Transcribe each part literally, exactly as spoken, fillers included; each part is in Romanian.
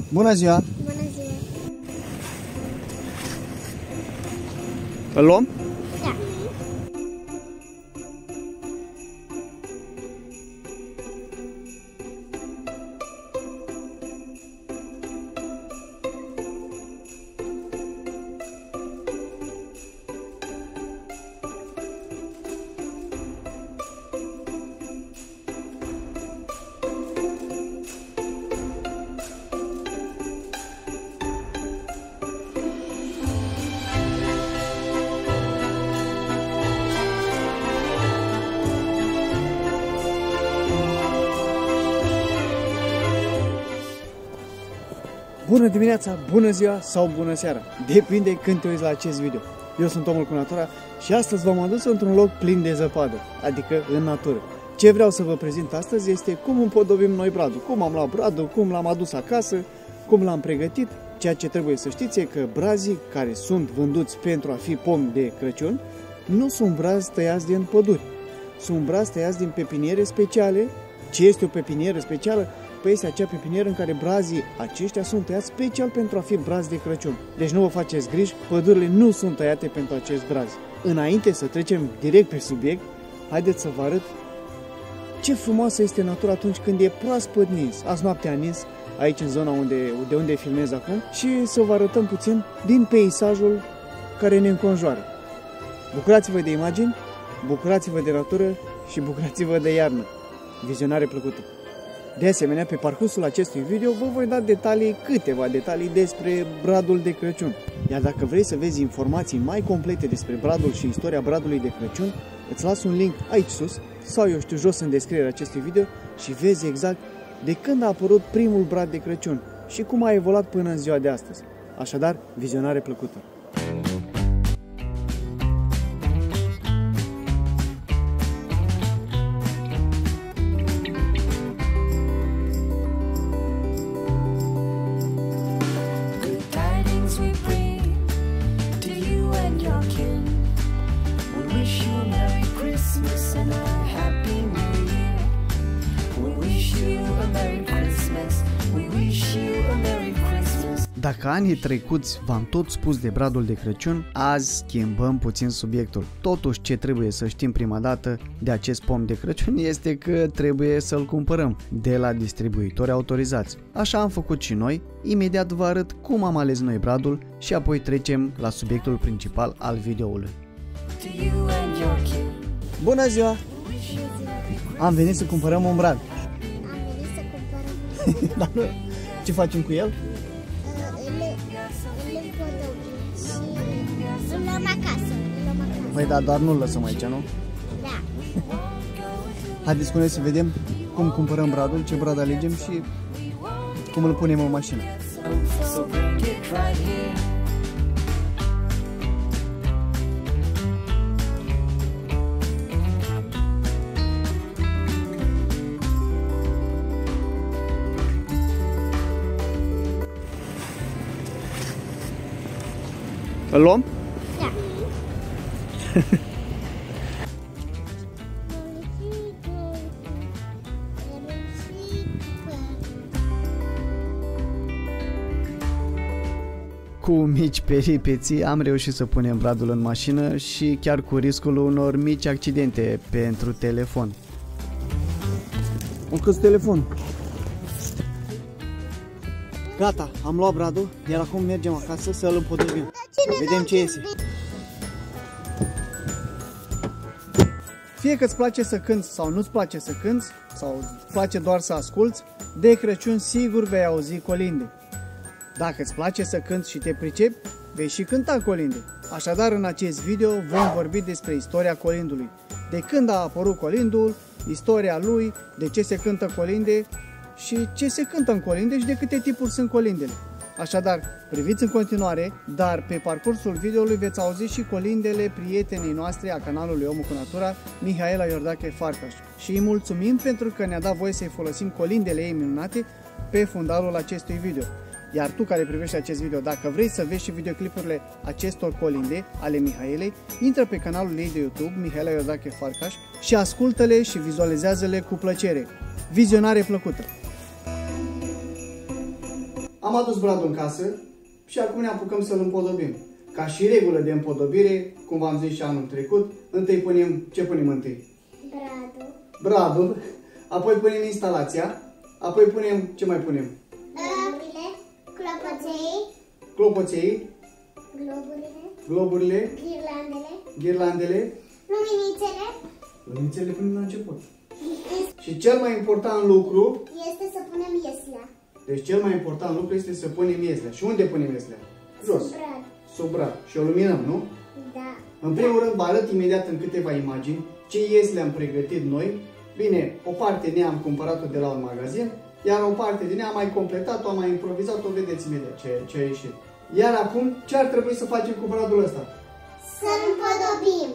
Bună ziua! Bună ziua! Îl luăm? Da. Bună dimineața, bună ziua sau bună seara, depinde când te uiți la acest video. Eu sunt Omul cu Natura și astăzi v-am adus într-un loc plin de zăpadă, adică în natură. Ce vreau să vă prezint astăzi este cum împodobim noi bradul, cum am luat bradul, cum l-am adus acasă, cum l-am pregătit. Ceea ce trebuie să știți e că brazii care sunt vânduți pentru a fi pom de Crăciun nu sunt brazi tăiați din păduri, sunt brazi tăiați din pepiniere speciale. Ce este o pepinieră specială? Păi este acea pepinieră în care brazii aceștia sunt tăiați special pentru a fi brazi de Crăciun. Deci nu vă faceți griji, pădurile nu sunt tăiate pentru acest brazi. Înainte să trecem direct pe subiect, haideți să vă arăt ce frumoasă este natura atunci când e proaspăt nins. Azi noaptea a nins aici în zona unde, de unde filmez acum și să vă arătăm puțin din peisajul care ne înconjoară. Bucurați-vă de imagini, bucurați-vă de natură și bucurați-vă de iarnă. Vizionare plăcută! De asemenea, pe parcursul acestui video vă voi da detalii, câteva detalii despre bradul de Crăciun. Iar dacă vrei să vezi informații mai complete despre bradul și istoria bradului de Crăciun, îți las un link aici sus sau eu știu jos în descrierea acestui video și vezi exact de când a apărut primul brad de Crăciun și cum a evoluat până în ziua de astăzi. Așadar, vizionare plăcută! Dacă anii trecuți v-am tot spus de bradul de Crăciun, azi schimbăm puțin subiectul. Totuși, ce trebuie să știm prima dată de acest pom de Crăciun este că trebuie să-l cumpărăm de la distribuitori autorizați. Așa am făcut și noi. Imediat vă arăt cum am ales noi bradul și apoi trecem la subiectul principal al videoului. Bună ziua! Am venit să cumpărăm un brad. Am venit să cumpărăm. Dar nu, ce facem cu el? Îl luăm acasă. Păi da, doar nu-l lăsăm aici, nu? Da. Haideți cu noi să vedem cum cumpărăm bradul, ce brad alegem și cum îl punem în mașină. Îl luăm? Da. Cu mici peripeții am reușit să punem bradul în mașină și chiar cu riscul unor mici accidente pentru telefon. Un câți telefon. Gata, am luat bradul, iar acum mergem acasă să îl împodobim. Vedem ce iese. Fie că îți place să cânți sau nu-ți place să cânți, sau îți place doar să asculți, de Crăciun sigur vei auzi colinde. Dacă îți place să cânți și te pricepi, vei și cânta colinde. Așadar, în acest video vom vorbi despre istoria colindului. De când a apărut colindul, istoria lui, de ce se cântă colinde și ce se cântă în colinde și de câte tipuri sunt colindele. Așadar, priviți în continuare, dar pe parcursul videoului veți auzi și colindele prietenei noastre a canalului Omul cu Natura, Mihaela Iordache Farcaș. Și îi mulțumim pentru că ne-a dat voie să-i folosim colindele ei minunate pe fundalul acestui video. Iar tu care privești acest video, dacă vrei să vezi și videoclipurile acestor colinde ale Mihaelei, intră pe canalul ei de YouTube, Mihaela Iordache Farcaș, și ascultă-le și vizualizează-le cu plăcere. Vizionare plăcută! Am adus bradul în casă și acum ne apucăm să-l împodobim. Ca și regulă de împodobire, cum v-am zis și anul trecut, întâi punem, ce punem întâi? Bradul. Bradul, apoi punem instalația, apoi punem, ce mai punem? Globurile. Clopoței. Clopoței, Globurile. globurile, Ghirlandele. ghirlandele, Luminițele. luminițele punem la început. Și cel mai important lucru, Este să punem ieslea. deci cel mai important lucru este să punem ieslea. Și unde punem ieslea? Jos. Sub brad. Sub brad. Și o luminăm, nu? Da. În primul rând, vă arăt imediat în câteva imagini ce iesle am pregătit noi. Bine, o parte ne-am cumpărat-o de la un magazin, iar o parte din ea am mai completat-o, am mai improvizat-o, vedeți imediat ce, ce a ieșit. Iar acum, ce ar trebui să facem cu bradul ăsta? Să-l împodobim.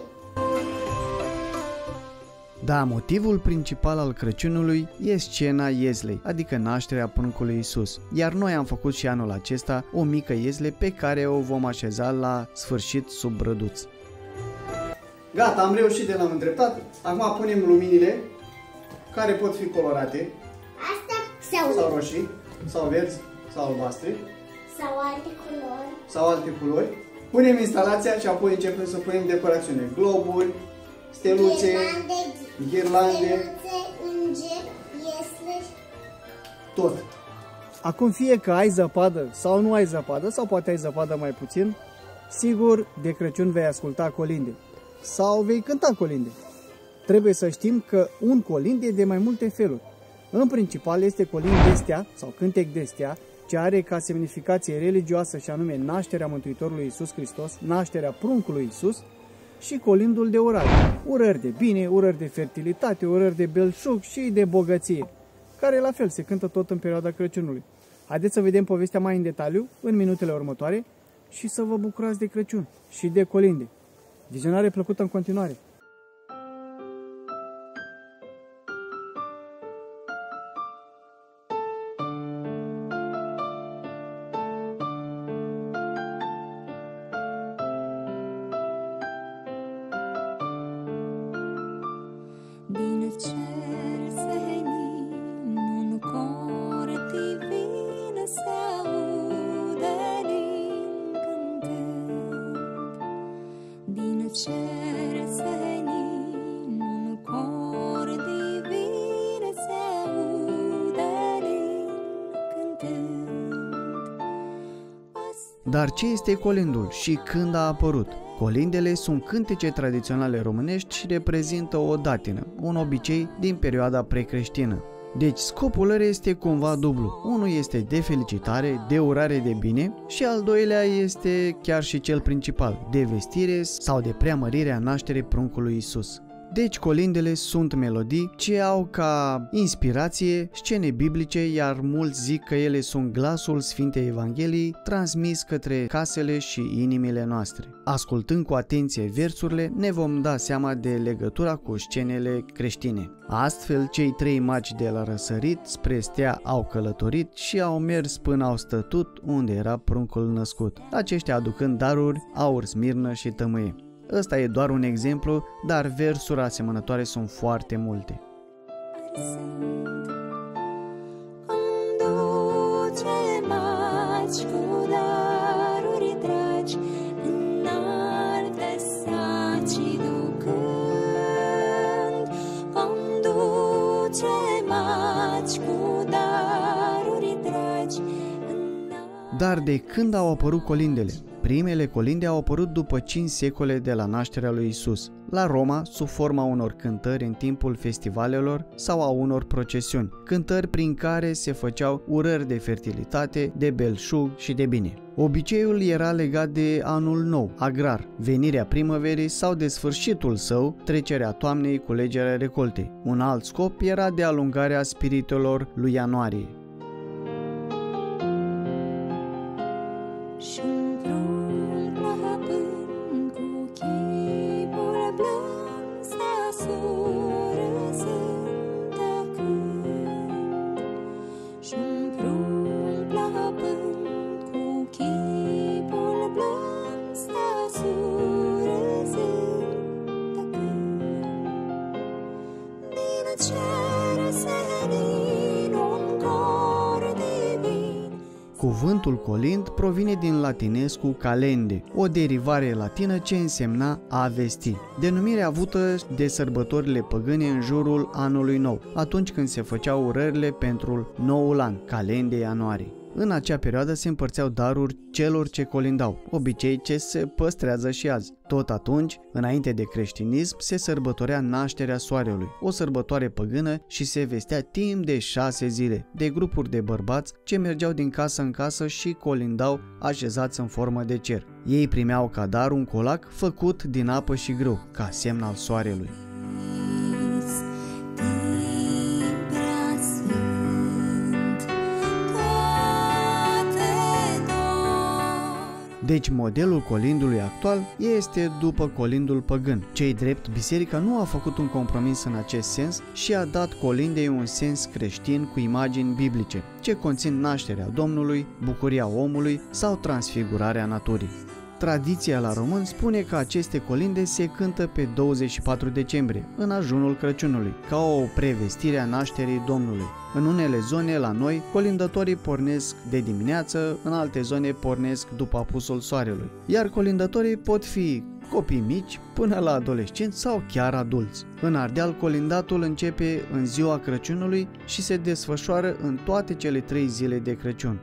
Da, motivul principal al Crăciunului e scena Ieslei, adică nașterea pruncului Iisus. Iar noi am făcut și anul acesta o mică iesle pe care o vom așeza la sfârșit sub brăduț. Gata, am reușit de l-am îndreptat. Acum punem luminile, care pot fi colorate, Asta sau, sau roșii, sau verzi, sau albastre, sau alte culori. sau alte culori. Punem instalația și apoi începem să punem decorațiune. Globuri, steluțe, Ghirlande, ghirlande, steluțe, îngeri, iesle. tot. Acum fie că ai zăpadă sau nu ai zăpadă, sau poate ai zăpadă mai puțin, sigur de Crăciun vei asculta colinde sau vei cânta colinde. Trebuie să știm că un colind e de mai multe feluri. În principal este colind de stea sau cântec de stea, ce are ca semnificație religioasă și anume nașterea Mântuitorului Iisus Hristos, nașterea pruncului Iisus, și colindul de urare, urări de bine, urări de fertilitate, urări de belșug și de bogăție, care la fel se cântă tot în perioada Crăciunului. Haideți să vedem povestea mai în detaliu în minutele următoare și să vă bucurați de Crăciun și de colinde. Vizionare plăcută în continuare! Din cer senin, un cor divin se aude lin cântând. Din cer senin, un cor divin se aude lin cântând. Dar ce este colindul și când a apărut? Colindele sunt cântece tradiționale românești și reprezintă o datină, un obicei din perioada precreștină. Deci scopul lor este cumva dublu. Unul este de felicitare, de urare de bine și al doilea este chiar și cel principal, de vestire sau de preamărire a nașterii pruncului Iisus. Deci colindele sunt melodii ce au ca inspirație scene biblice, iar mulți zic că ele sunt glasul Sfintei Evangheliei transmis către casele și inimile noastre. Ascultând cu atenție versurile, ne vom da seama de legătura cu scenele creștine. Astfel, cei trei magi de la răsărit spre stea au călătorit și au mers până au stătut unde era pruncul născut, aceștia aducând daruri, aur, smirnă și tămâie. Ăsta e doar un exemplu, dar versuri asemănătoare sunt foarte multe. Conduce maci cu daruri dragi, înalte saci ducând. Conduce maci cu daruri dragi, înalte... Dar de când au apărut colindele? Primele colinde au apărut după cinci secole de la nașterea lui Isus, la Roma, sub forma unor cântări în timpul festivalelor sau a unor procesiuni, cântări prin care se făceau urări de fertilitate, de belșug și de bine. Obiceiul era legat de anul nou, agrar, venirea primăverii sau de sfârșitul său, trecerea toamnei, culegerea recoltei. Un alt scop era de alungarea spiritelor lui ianuarie. Cuvântul colind provine din latinescu calende, o derivare latină ce însemna a vesti, denumire avută de sărbătorile păgâne în jurul anului nou, atunci când se făceau urările pentru noul an, calende ianuarie. În acea perioadă se împărțeau daruri celor ce colindau, obicei ce se păstrează și azi. Tot atunci, înainte de creștinism, se sărbătorea nașterea soarelui, o sărbătoare păgână, și se vestea timp de șase zile de grupuri de bărbați ce mergeau din casă în casă și colindau așezați în formă de cer. Ei primeau ca dar un colac făcut din apă și grâu, ca semn al soarelui. Deci modelul colindului actual este după colindul păgân. Cei drept, biserica nu a făcut un compromis în acest sens și a dat colindei un sens creștin cu imagini biblice, ce conțin nașterea Domnului, bucuria omului sau transfigurarea naturii. Tradiția la român spune că aceste colinde se cântă pe douăzeci și patru decembrie, în ajunul Crăciunului, ca o prevestire a nașterii Domnului. În unele zone la noi, colindătorii pornesc de dimineață, în alte zone pornesc după apusul soarelui, iar colindătorii pot fi copii mici până la adolescenți sau chiar adulți. În Ardeal, colindatul începe în ziua Crăciunului și se desfășoară în toate cele trei zile de Crăciun.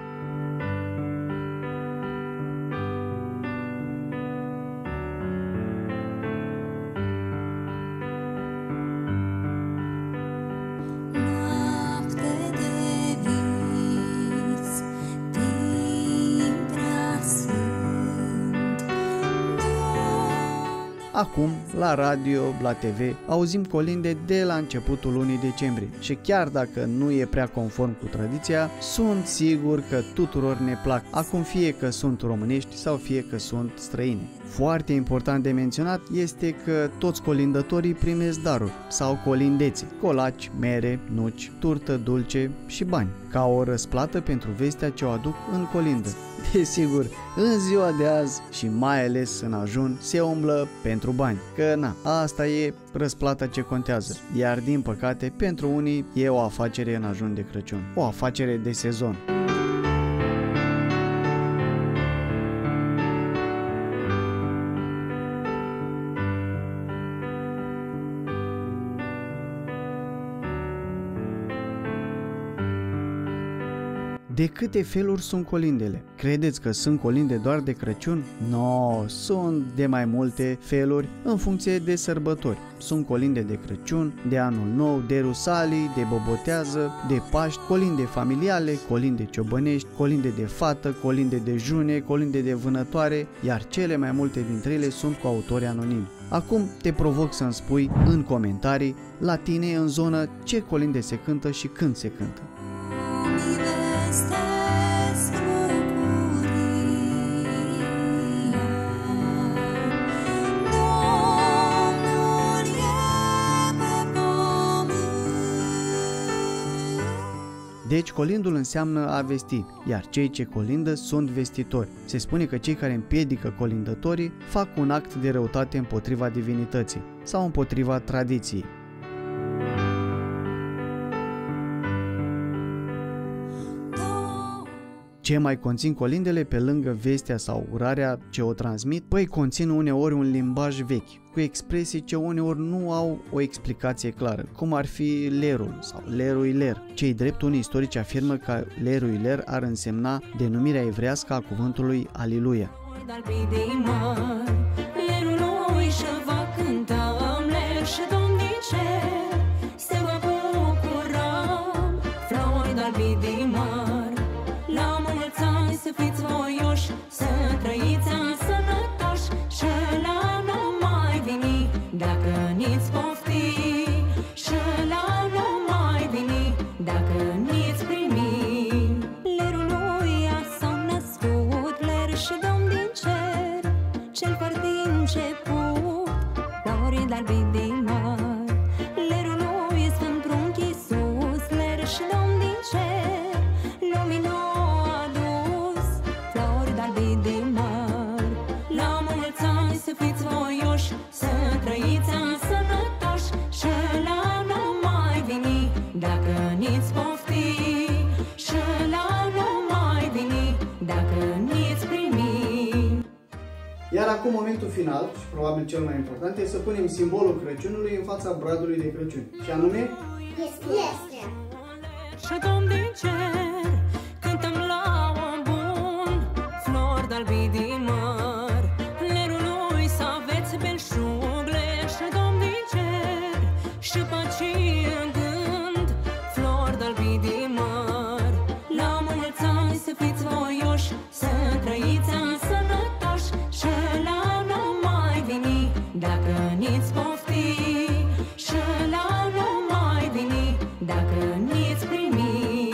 Acum, la radio, la T V, auzim colinde de la începutul lunii decembrie și chiar dacă nu e prea conform cu tradiția, sunt sigur că tuturor ne plac, acum fie că sunt românești sau fie că sunt străine. Foarte important de menționat este că toți colindătorii primesc daruri sau colindețe, colaci, mere, nuci, turtă dulce și bani, ca o răsplată pentru vestea ce o aduc în colindă. Desigur, în ziua de azi și mai ales în ajun se umblă pentru bani, că na, asta e răsplata ce contează, iar din păcate pentru unii e o afacere în ajun de Crăciun, o afacere de sezon. De câte feluri sunt colindele? Credeți că sunt colinde doar de Crăciun? No, sunt de mai multe feluri în funcție de sărbători. Sunt colinde de Crăciun, de Anul Nou, de Rusalii, de Bobotează, de Paști, colinde familiale, colinde ciobănești, colinde de fată, colinde de june, colinde de vânătoare, iar cele mai multe dintre ele sunt cu autori anonimi. Acum te provoc să-mi spui în comentarii la tine în zonă ce colinde se cântă și când se cântă. Deci colindul înseamnă a vesti, iar cei ce colindă sunt vestitori. Se spune că cei care împiedică colindătorii fac un act de răutate împotriva divinității sau împotriva tradiției. Ce mai conțin colindele pe lângă vestea sau urarea ce o transmit? Păi conțin uneori un limbaj vechi, cu expresii ce uneori nu au o explicație clară, cum ar fi lerul sau lerui ler. Cei drept, unii istorici afirmă că lerui ler ar însemna denumirea evrească a cuvântului Aliluia. Să fiți voioși, să trăiți sănătoși și la nu mai veni dacă niți pofti, și la nu mai veni dacă niți primi. Lerul lui s-a născut, ler și domn din cer, cel fără din început, florii de-albi din măr. Lerul lui e Sfânt Prunc Iisus, ler și domn din cer, lumină să fiți voioși, să trăiți sănătoși Iar acum momentul final, și probabil cel mai important, este să punem simbolul Crăciunului în fața bradului de Crăciun. Și anume... Este. Este. Și Domn din cer, cântăm la om bun, flori de-albi din măr, lerul lui să aveți belșug, ler și Domn din cer, și pacii în gând, flori de-albi din măr. La mulți ani să fiți voioși, să trăiți ani sănătoși, și la nu mai veni dacă niți pofti, și la nu mai veni dacă niți primi.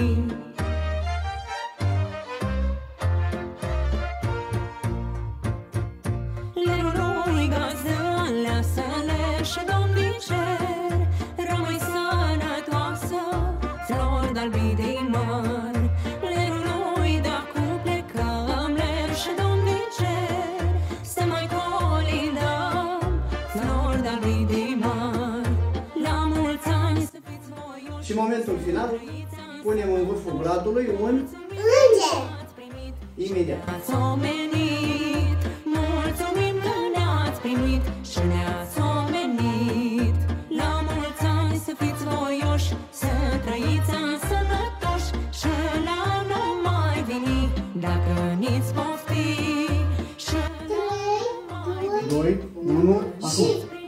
Lerul lui gazdă aleasă-le și Domn din cer, rămâi sănătoasă, flori de-albi din măr. Lerul lui de-acu plecăm, ler și Domn din cer, să mai colindăm, flori de-albi din măr. La mulți ani să fiți voioși. Și momentul final, punem în vârful bradului un... Înger. Imediat. Ne-ați omenit, mulțumim că ne-ați primit și ne-ați omenit. La mulți ani să fiți voioși, să trăiți ani sănătoși, și la nu mai veni dacă niți pofti, și doi, unu, acum.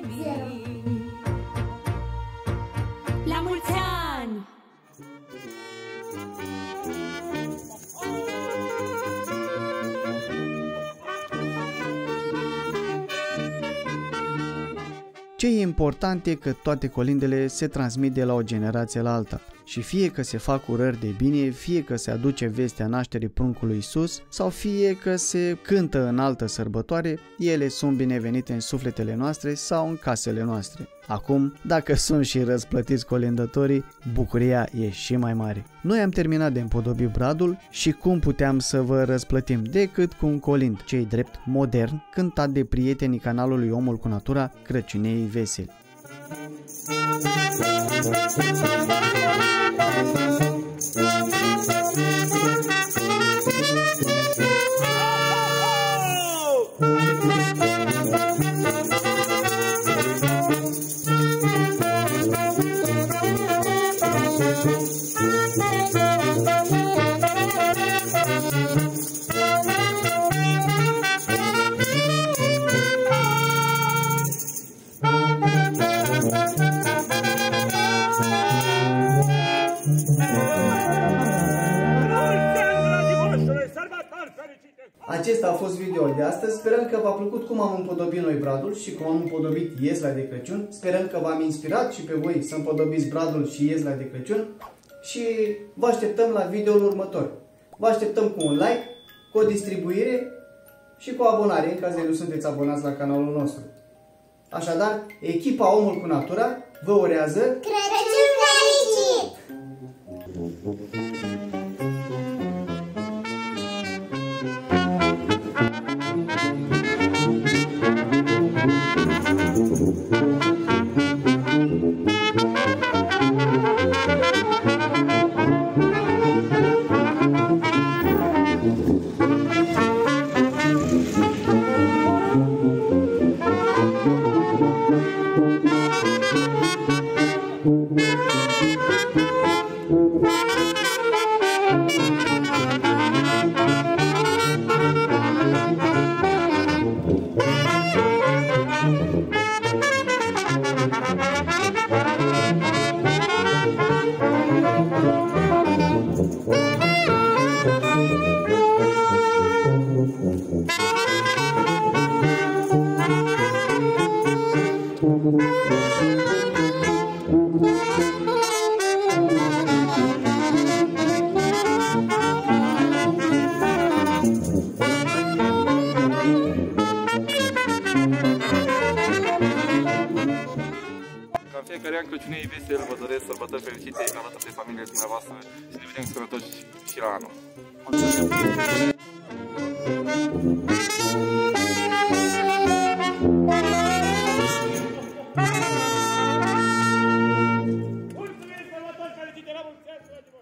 la mulți ani! Ce e important e că toate colindele se transmit de la o generație la alta și fie că se fac urări de bine, fie că se aduce vestea nașterii pruncului Iisus sau fie că se cântă în altă sărbătoare, ele sunt binevenite în sufletele noastre sau în casele noastre. Acum, dacă sunt și răsplătiți colindătorii, bucuria e și mai mare. Noi am terminat de împodobit bradul și cum puteam să vă răsplătim decât cu un colind, ce-i drept modern, cântat de prietenii canalului Omul cu Natura, Crăciunei veseli. Acesta a fost video de astăzi, sperăm că v-a plăcut cum am împodobit noi bradul și cum am împodobit iezla de Crăciun. Sperăm că v-am inspirat și pe voi să împodobiți bradul și iezla de Crăciun și vă așteptăm la videoul următor. Vă așteptăm cu un like, cu o distribuire și cu o abonare în caz de nu sunteți abonați la canalul nostru. Așadar, echipa Omul cu Natura vă urează Crăciun fericit! Fiecare an Crăciunei veseli vă doresc sărbători fericite alături de familiile dumneavoastră și ne vedem sănătoși și la anul. Mulțumesc, sărbători fericite, la mulți ani, dragi